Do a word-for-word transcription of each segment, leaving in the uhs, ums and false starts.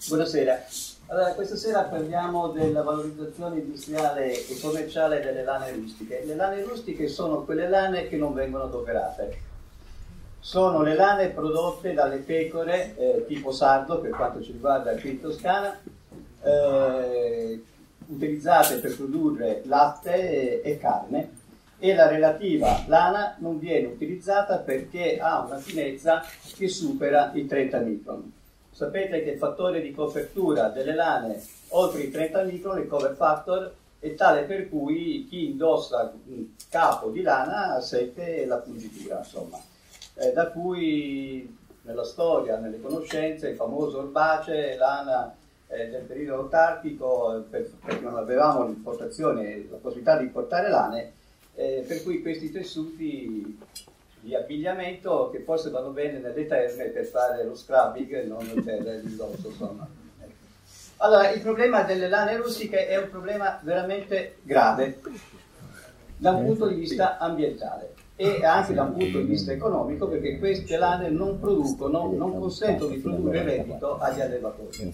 Buonasera. Allora, questa sera parliamo della valorizzazione industriale e commerciale delle lane rustiche. Le lane rustiche sono quelle lane che non vengono adoperate. Sono le lane prodotte dalle pecore eh, tipo sardo, per quanto ci riguarda qui in Toscana, eh, utilizzate per produrre latte e, e carne, e la relativa lana non viene utilizzata perché ha una finezza che supera i trenta micron. Sapete che il fattore di copertura delle lane oltre i trenta micron, il cover factor, è tale per cui chi indossa un capo di lana sente la pungitura, insomma. Eh, da cui nella storia, nelle conoscenze, il famoso orbace, lana eh, del periodo antartico, per, perché non avevamo l'importazione, la possibilità di importare lane, eh, per cui questi tessuti di abbigliamento che forse vanno bene nelle terme per fare lo scrubbing e non per l'indosso, insomma. Allora, il problema delle lane rustiche è un problema veramente grave da un punto di vista ambientale e anche da un punto di vista economico, perché queste lane non producono, non consentono di produrre reddito agli allevatori.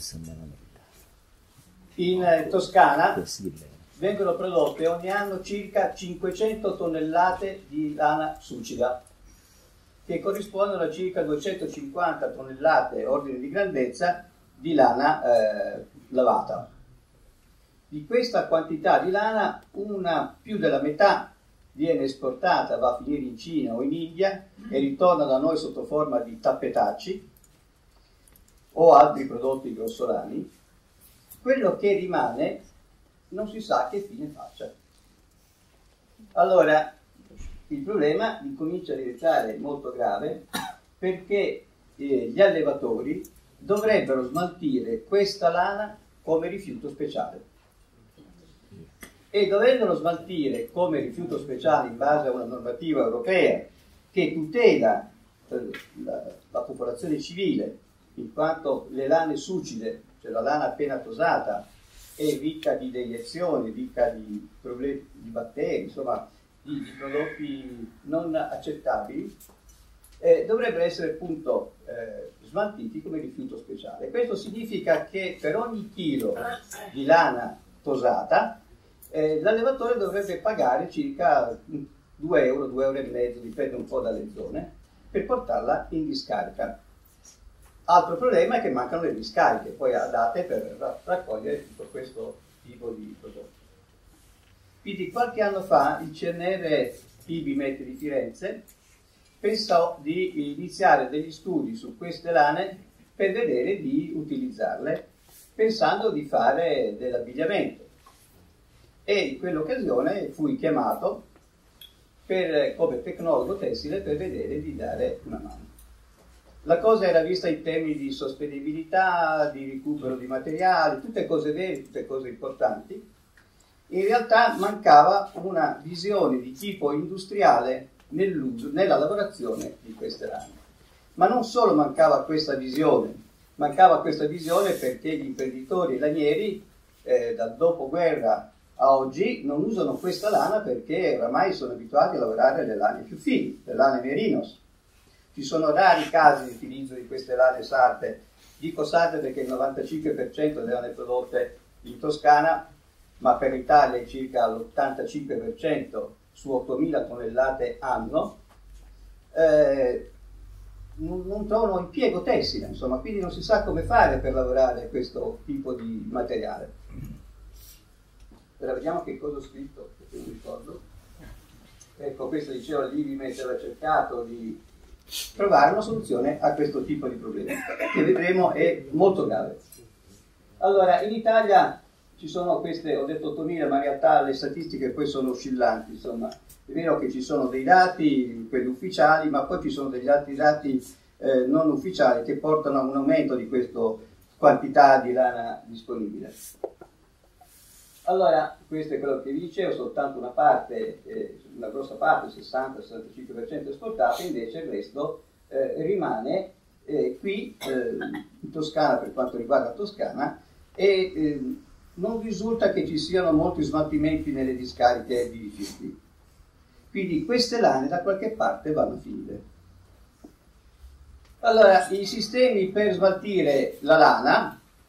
In Toscana vengono prodotte ogni anno circa cinquecento tonnellate di lana succida, che corrispondono a circa duecentocinquanta tonnellate, ordine di grandezza, di lana eh, lavata. Di questa quantità di lana, una più della metà viene esportata, va a finire in Cina o in India e ritorna da noi sotto forma di tappetacci o altri prodotti grossolani. Quello che rimane non si sa che fine faccia. Allora, il problema incomincia a diventare molto grave perché eh, gli allevatori dovrebbero smaltire questa lana come rifiuto speciale. E dovendolo smaltire come rifiuto speciale in base a una normativa europea che tutela eh, la, la popolazione civile, in quanto le lane succide, cioè la lana appena tosata, è ricca di deiezioni, ricca di problemi di batteri, insomma, di, di prodotti non accettabili, eh, dovrebbero essere appunto eh, smaltiti come rifiuto speciale. Questo significa che per ogni chilo di lana tosata eh, l'allevatore dovrebbe pagare circa due euro, due euro e mezzo, dipende un po' dalle zone, per portarla in discarica. Altro problema è che mancano le discariche poi adatte per raccogliere tutto questo tipo di prodotti. Quindi qualche anno fa il C N R Ibimete di Firenze pensò di iniziare degli studi su queste lane per vedere di utilizzarle, pensando di fare dell'abbigliamento. E in quell'occasione fui chiamato per, come tecnologo tessile per vedere di dare una mano. La cosa era vista in termini di sostenibilità, di recupero di materiali, tutte cose vere, tutte cose importanti. In realtà mancava una visione di tipo industriale nell'uso, nella lavorazione di queste lane. Ma non solo mancava questa visione, mancava questa visione perché gli imprenditori lanieri eh, dal dopoguerra a oggi non usano questa lana perché oramai sono abituati a lavorare le lane più fini, le lane merinos. Ci sono rari casi di utilizzo di queste lane sarde. Dico sarde perché il novantacinque per cento delle lane prodotte in Toscana, ma per l'Italia è circa l'ottantacinque per cento su ottomila tonnellate anno, eh, non, non trovano impiego tessile, insomma, quindi non si sa come fare per lavorare questo tipo di materiale. Ora vediamo che cosa ho scritto, perché non ricordo. Ecco, questo diceva l'Ibimete aveva cercato di trovare una soluzione a questo tipo di problema, che vedremo è molto grave. Allora, in Italia ci sono queste, ho detto ottomila, ma in realtà le statistiche poi sono oscillanti, insomma. È vero che ci sono dei dati, quelli ufficiali, ma poi ci sono degli altri dati eh, non ufficiali che portano a un aumento di questa quantità di lana disponibile. Allora, questo è quello che vi dicevo, soltanto una parte, eh, una grossa parte, sessanta sessantacinque per cento esportata, invece il resto eh, rimane eh, qui eh, in Toscana, per quanto riguarda la Toscana, e eh, non risulta che ci siano molti smaltimenti nelle discariche di rifiuti. Quindi queste lane da qualche parte vanno a finire. Allora, i sistemi per smaltire la lana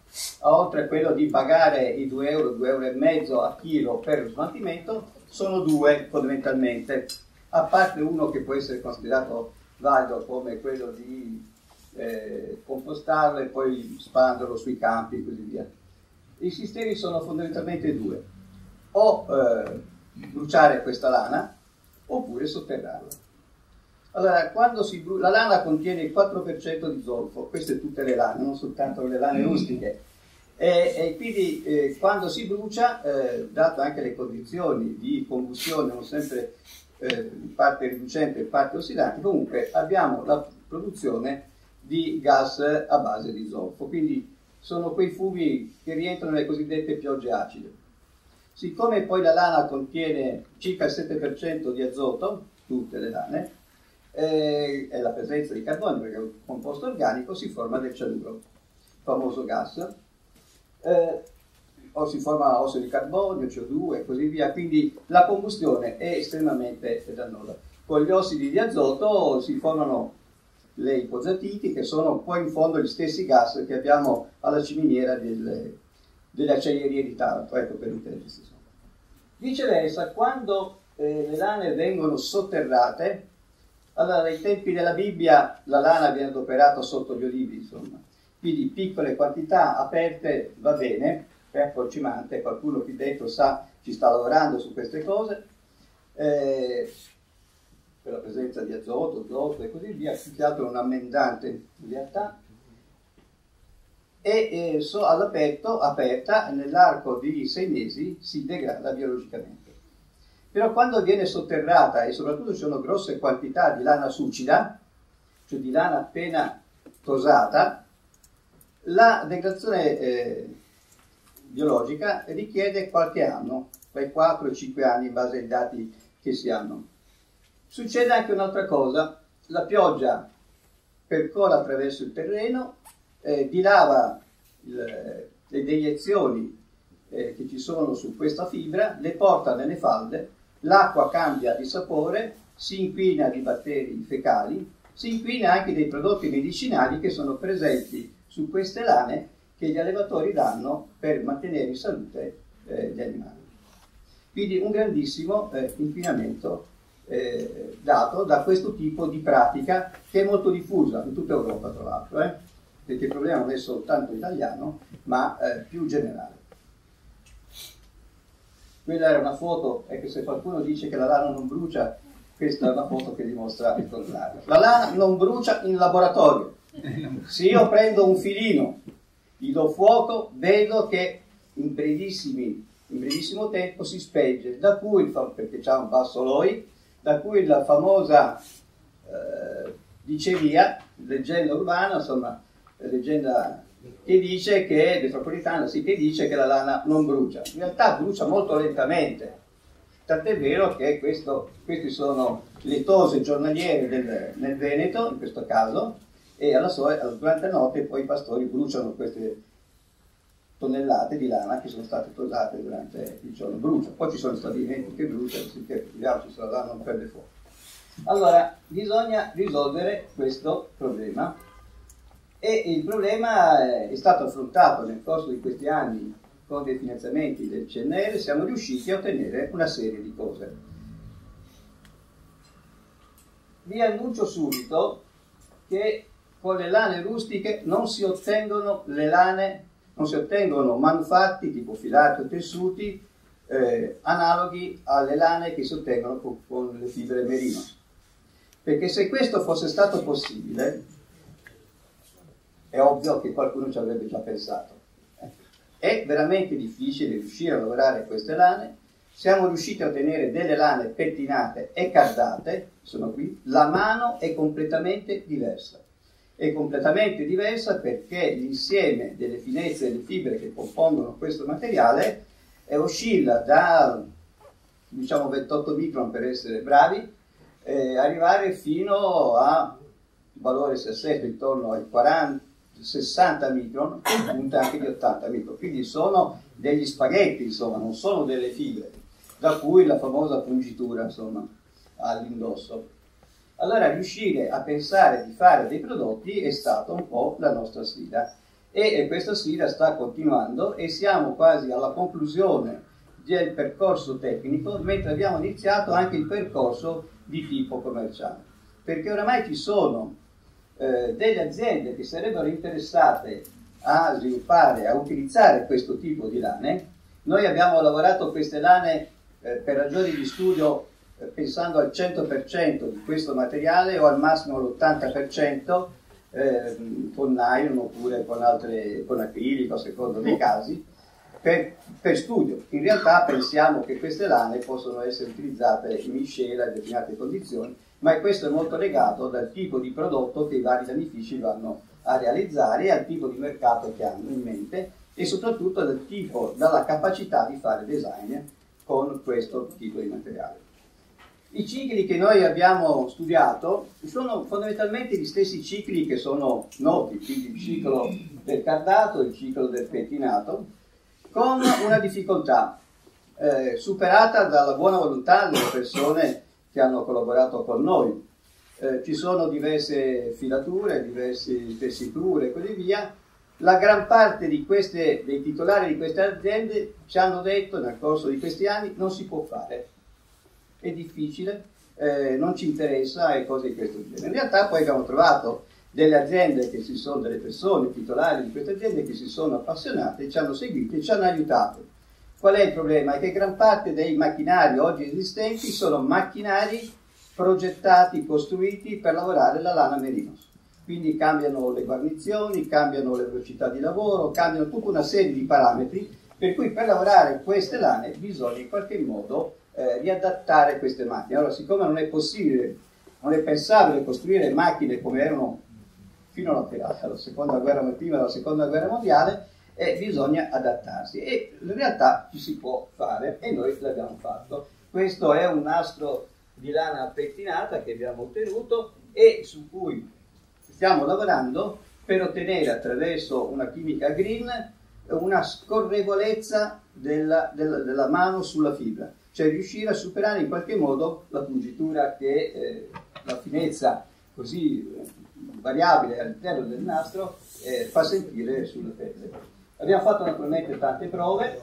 oltre a quello di pagare i due euro, due euro e mezzo a chilo per lo smaltimento, sono due fondamentalmente, a parte uno che può essere considerato valido come quello di eh, compostarlo e poi spanderlo sui campi e così via. I sistemi sono fondamentalmente due: o eh, bruciare questa lana oppure sotterrarla. Allora, quando si brucia, la lana contiene il quattro per cento di zolfo, queste tutte le lane, non soltanto le lane rustiche, e, e quindi eh, quando si brucia, eh, dato anche le condizioni di combustione, non sempre eh, parte riducente e parte ossidante, comunque abbiamo la produzione di gas a base di zolfo, quindi sono quei fumi che rientrano nelle cosiddette piogge acide. Siccome poi la lana contiene circa il sette per cento di azoto, tutte le lane, eh, e la presenza di carbonio, perché è un composto organico, si forma del cianuro, il famoso gas, eh, o si forma ossido di carbonio, C O due e così via, quindi la combustione è estremamente dannosa. Con gli ossidi di azoto si formano le ipozatiti, che sono poi in fondo gli stessi gas che abbiamo alla ciminiera delle, delle acciaierie di Taranto, ecco, per intendersi. Viceversa, quando eh, le lane vengono sotterrate, allora nei tempi della Bibbia la lana viene adoperata sotto gli olivi, insomma, quindi piccole quantità aperte va bene, per colcimante, qualcuno qui dentro sa, ci sta lavorando su queste cose, eh, per la presenza di azoto, azoto e così via, più che altro un ammendante in realtà, e eh, so, all'aperto, aperta, nell'arco di sei mesi si degrada biologicamente. Però quando viene sotterrata, e soprattutto ci sono grosse quantità di lana succida, cioè di lana appena tosata, la degradazione eh, biologica richiede qualche anno, dai quattro ai cinque anni in base ai dati che si hanno. Succede anche un'altra cosa: la pioggia percorre attraverso il terreno, eh, dilava il, le deiezioni eh, che ci sono su questa fibra, le porta nelle falde, l'acqua cambia di sapore, si inquina di batteri fecali, si inquina anche dei prodotti medicinali che sono presenti su queste lane, che gli allevatori danno per mantenere in salute eh, gli animali. Quindi un grandissimo eh, inquinamento eh, dato da questo tipo di pratica, che è molto diffusa in tutta Europa, tra l'altro, eh, perché il problema non è soltanto italiano, ma eh, più generale. Quella era una foto, e che se qualcuno dice che la lana non brucia, questa è una foto che dimostra il contrario. La lana non brucia in laboratorio. Se io prendo un filino, gli do fuoco, vedo che in brevissimi, in brevissimo tempo si spegge, da cui, perché c'ha un basso L O I, da cui la famosa eh, diceria, leggenda urbana, insomma, leggenda che dice che, metropolitana, sì, che dice che la lana non brucia. In realtà brucia molto lentamente, tant'è vero che questo, queste sono le tose giornaliere del, nel Veneto, in questo caso, e alla so- durante la notte poi i pastori bruciano queste tonnellate di lana che sono state tosate durante il giorno. Brucia. Poi ci sono stabilimenti che bruciano, sicché figuriamoci se la lana non prende fuoco. Allora, bisogna risolvere questo problema, e il problema è stato affrontato nel corso di questi anni con dei finanziamenti del C N R. Siamo riusciti a ottenere una serie di cose. Vi annuncio subito che con le lane rustiche non si ottengono le lane, non si ottengono manufatti tipo filati o tessuti eh, analoghi alle lane che si ottengono con, con le fibre merino. Perché se questo fosse stato possibile, è ovvio che qualcuno ci avrebbe già pensato. È veramente difficile riuscire a lavorare queste lane. Siamo riusciti a ottenere delle lane pettinate e cardate, sono qui. La mano è completamente diversa. È completamente diversa perché l'insieme delle finezze e delle fibre che compongono questo materiale eh, oscilla da, diciamo, ventotto micron per essere bravi, eh, arrivare fino a valore S S S intorno ai quaranta sessanta micron, e punta anche di ottanta micron. Quindi sono degli spaghetti, insomma, non sono delle fibre, da cui la famosa pungitura, insomma, all'indosso. Allora riuscire a pensare di fare dei prodotti è stata un po' la nostra sfida, E, e questa sfida sta continuando e siamo quasi alla conclusione del percorso tecnico, mentre abbiamo iniziato anche il percorso di tipo commerciale. Perché oramai ci sono eh, delle aziende che sarebbero interessate a sviluppare, a utilizzare questo tipo di lane. Noi abbiamo lavorato queste lane eh, per ragioni di studio eh, pensando al cento per cento di questo materiale o al massimo l'ottanta per cento eh, con nylon oppure con altre, con acrilico a seconda dei casi, per, per studio. In realtà pensiamo che queste lane possono essere utilizzate in miscela in determinate condizioni, ma questo è molto legato dal tipo di prodotto che i vari lanifici vanno a realizzare e al tipo di mercato che hanno in mente e soprattutto dal tipo, dalla capacità di fare design con questo tipo di materiale. I cicli che noi abbiamo studiato sono fondamentalmente gli stessi cicli che sono noti, quindi il ciclo del cardato, il ciclo del pettinato, con una difficoltà eh, superata dalla buona volontà delle persone che hanno collaborato con noi. Eh, ci sono diverse filature, diverse tessiture e così via. La gran parte di queste, dei titolari di queste aziende ci hanno detto nel corso di questi anni non si può fare, è difficile, eh, non ci interessa e cose di questo genere. In realtà poi abbiamo trovato delle aziende che si sono, delle persone titolari di queste aziende che si sono appassionate, ci hanno seguito e ci hanno aiutato. Qual è il problema? È che gran parte dei macchinari oggi esistenti sono macchinari progettati, costruiti per lavorare la lana merinos. Quindi cambiano le guarnizioni, cambiano le velocità di lavoro, cambiano tutta una serie di parametri, per cui per lavorare queste lane bisogna in qualche modo eh, riadattare queste macchine. Allora, siccome non è possibile, non è pensabile costruire macchine come erano fino alla, alla seconda guerra prima della seconda guerra mondiale, eh, bisogna adattarsi. E in realtà ci si può fare e noi l'abbiamo fatto. Questo è un nastro di lana pettinata che abbiamo ottenuto e su cui stiamo lavorando per ottenere attraverso una chimica green una scorrevolezza della, della, della mano sulla fibra, cioè riuscire a superare in qualche modo la pungitura che eh, la finezza così eh, variabile all'interno del nastro eh, fa sentire sulla pelle. Abbiamo fatto naturalmente tante prove.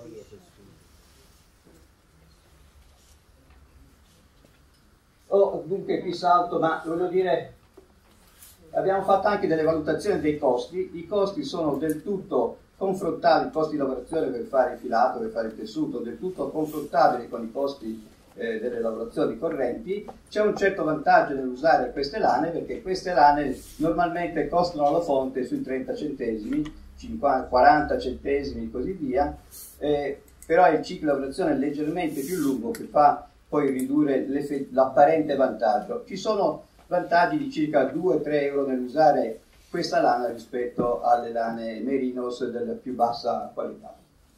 Oh, dunque qui salto, ma voglio dire, abbiamo fatto anche delle valutazioni dei costi. I costi sono del tutto confrontabili, i costi di lavorazione per fare il filato, per fare il tessuto, del tutto confrontabili con i costi eh, delle lavorazioni correnti. C'è un certo vantaggio nell'usare queste lane, perché queste lane normalmente costano alla fonte sui trenta centesimi, cinquanta, quaranta centesimi e così via, eh, però il ciclo di lavorazione è leggermente più lungo che fa poi ridurre l'apparente vantaggio. Ci sono vantaggi di circa due tre euro nell'usare questa lana rispetto alle lane merinos della più bassa qualità.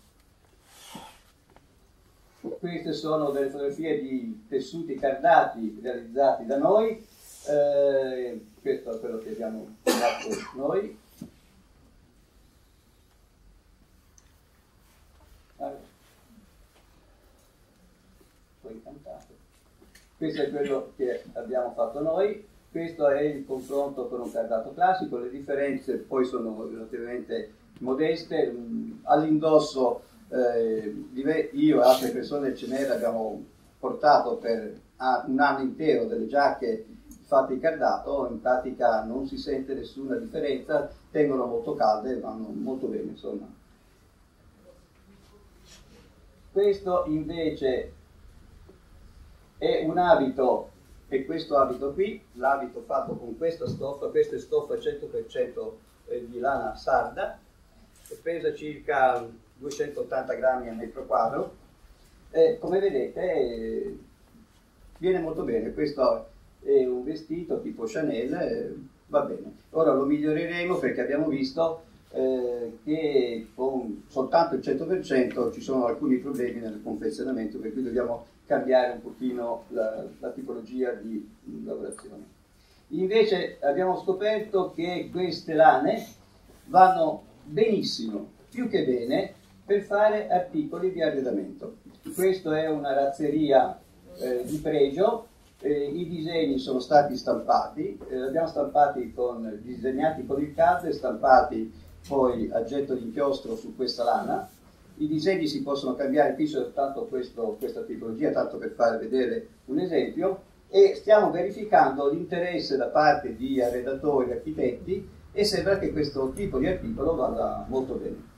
Queste sono delle fotografie di tessuti cardati realizzati da noi, eh, questo è quello che abbiamo fatto noi. Allora. Poi cantato. Questo è quello che abbiamo fatto noi. Questo è il confronto con un cardato classico, le differenze poi sono relativamente modeste. All'indosso eh, io e altre persone del C N R abbiamo portato per un anno intero delle giacche fatte in cardato, in pratica non si sente nessuna differenza, tengono molto calde e vanno molto bene, insomma. Questo invece è un abito, e questo abito qui, l'abito fatto con questa stoffa, questa è stoffa cento per cento di lana sarda, pesa circa duecentottanta grammi a metro quadro, e come vedete eh, viene molto bene. Questo è un vestito tipo Chanel, eh, va bene. Ora lo miglioreremo perché abbiamo visto eh, che con soltanto il cento per cento ci sono alcuni problemi nel confezionamento, per cui dobbiamo cambiare un pochino la, la tipologia di lavorazione. Invece abbiamo scoperto che queste lane vanno benissimo, più che bene, per fare articoli di arredamento. Questa è una razzeria eh, di pregio, eh, i disegni sono stati stampati, eh, abbiamo stampati con, disegnati con il C A D e stampati poi aggetto l'inchiostro su questa lana. I disegni si possono cambiare, qui soltanto questo, questa tipologia, tanto per far vedere un esempio, e stiamo verificando l'interesse da parte di arredatori e architetti e sembra che questo tipo di articolo vada molto bene.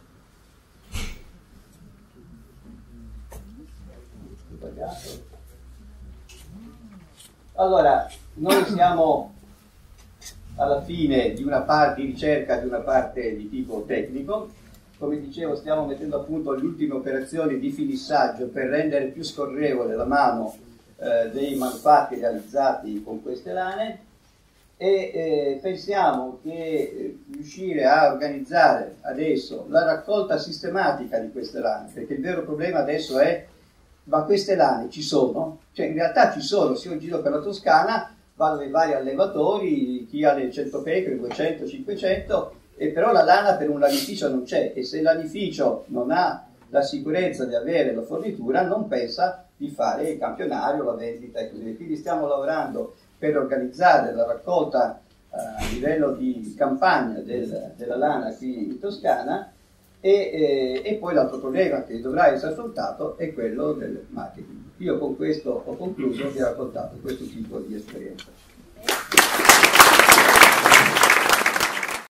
Allora, noi siamo alla fine di una parte di ricerca, di una parte di tipo tecnico. Come dicevo, stiamo mettendo a punto le ultime operazioni di finissaggio per rendere più scorrevole la mano eh, dei manufatti realizzati con queste lane e eh, pensiamo che eh, riuscire a organizzare adesso la raccolta sistematica di queste lane, perché il vero problema adesso è: ma queste lane ci sono? Cioè in realtà ci sono, se io giro per la Toscana vado dai vari allevatori, chi ha le cento pecore, duecento, cinquecento, e però la lana per un lanificio non c'è, e se il lanificio non ha la sicurezza di avere la fornitura non pensa di fare il campionario, la vendita e così via. Quindi stiamo lavorando per organizzare la raccolta eh, a livello di campagna del, della lana qui in Toscana. E, e, e poi l'altro problema che dovrà essere affrontato è quello del marketing. Io con questo ho concluso, vi ho raccontato questo tipo di esperienza.